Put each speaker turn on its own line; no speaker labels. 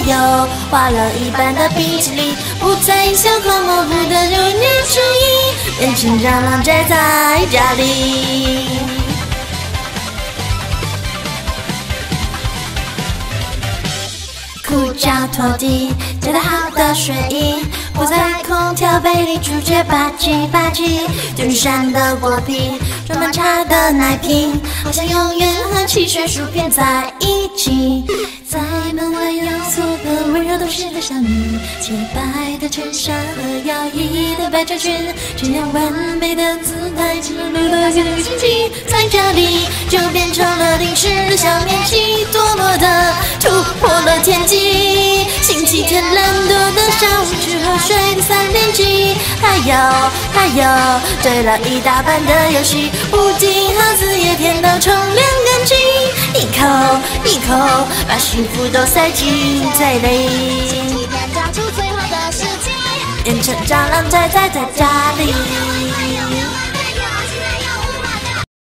有化了一半的冰淇淋，不再影响和模糊的幼年记忆，变成蟑螂宅在家里。裤脚拖地，接待好的睡衣，不在空调杯里主角吧唧吧唧，卷山的果皮，装满茶的奶瓶，好像永远和汽水薯片在一起。在门外有所个温柔懂事的少女，洁白的衬衫和摇曳的百褶裙，这样完美的姿态，只能留到下个星期。在这里就变成了零食的小面积，多么的突破了天际。星期天懒惰的上午只好睡个3点几，还有堆了一大半的游戏，布丁和子叶甜到冲凉干净，一口把幸福都塞进嘴里。
星期天抓住最后的时机，
变成蟑螂宅在家里。